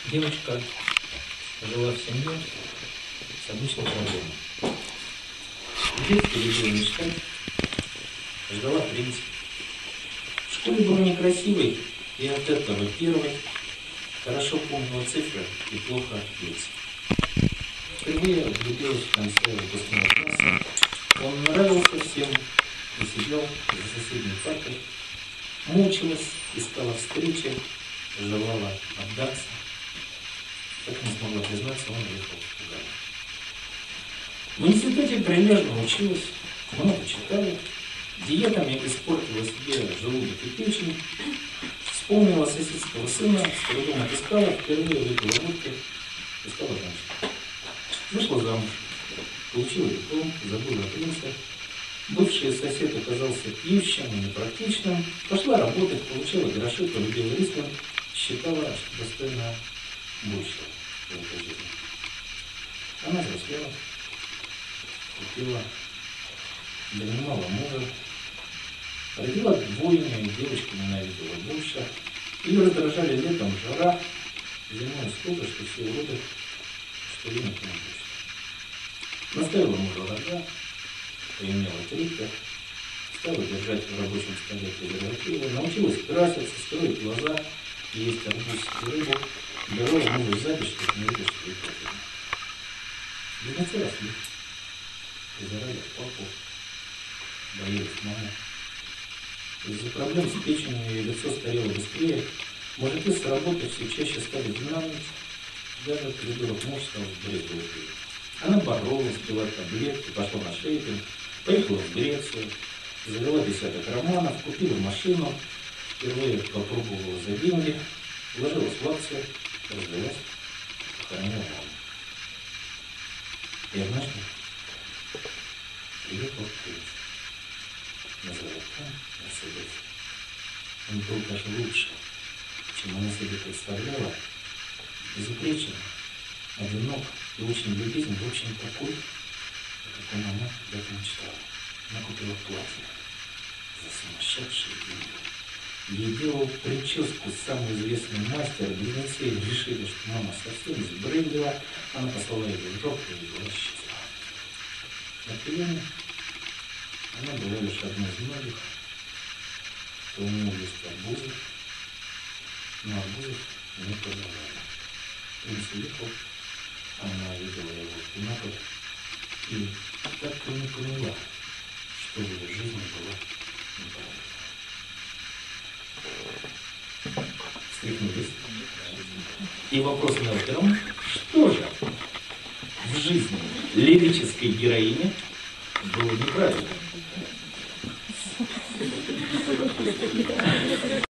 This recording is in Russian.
Девочка жила в семье с обычной проблемой. В детстве любила мечтать, ждала принца. В школе была некрасивой и от этого первой, хорошо помнила цифры и плохо училась. Впервые влюбилась в конце выпускного класса. Он нравился всем и сидел за соседней партой, мучилась, искала встречи, желала отдаться. Как не смогла признаться, он уехал в Пугало. В институте прилежно училась, много читала, диетами испортила себе желудок и печень, вспомнила соседского сына, с трудом отыскала, впервые выпила водки и стала женщиной. Вышла замуж, получила диплом, забыла о принце. Бывший сосед оказался пьющим и непрактичным, пошла работать, получила гроши, полюбила рислинг, считала, что достойна большего в этой жизни. Она взрослела, купила, донимала мужа, родила двойню, и девочка ненавидела больше. Ее раздражали летом жара, зимой столько, что все уроды, что ей никто не хочет. Наставила мужа рога, поимела трипер, стала держать в рабочем столе презервативы, научилась краситься, строить глаза, есть арбуз и рыбу, дарила мужу запись, чтобы не видишь, что их хотели. Близнецы росли, презирали папу, боялись маму. Из-за проблем с печенью ее лицо старело быстрее, мужики с работы все чаще стали динамить, даже придурок муж стал брезговать. Она боролась, пила таблетки, пошла на шейпинг, поехала в Грецию, завела десяток романов, купила машину, впервые попробовала за деньги, вложилась в акции, развелась, похоронила маму. И однажды приехал принц на золотом Мерседесе. Он был даже лучше, чем она себе представляла, безупречен, одинок и очень любезен, в общем, такой, о каком она когда-то мечтала. Она купила платье за сумасшедшие деньги. Ей делал прическу самый известный мастер. Близнецы решили, что мама совсем сбрендила. Она послала ее в жопу и была счастлива. На приеме она была лишь одной из многих, кто умел есть арбузы, но арбузов не продавали. Принц уехал, она видела его в бинокль и так и не поняла, что в ее жизни было неправильно. Встряхнулись. И вопрос номер первым: что же в жизни лирической героини было неправильно?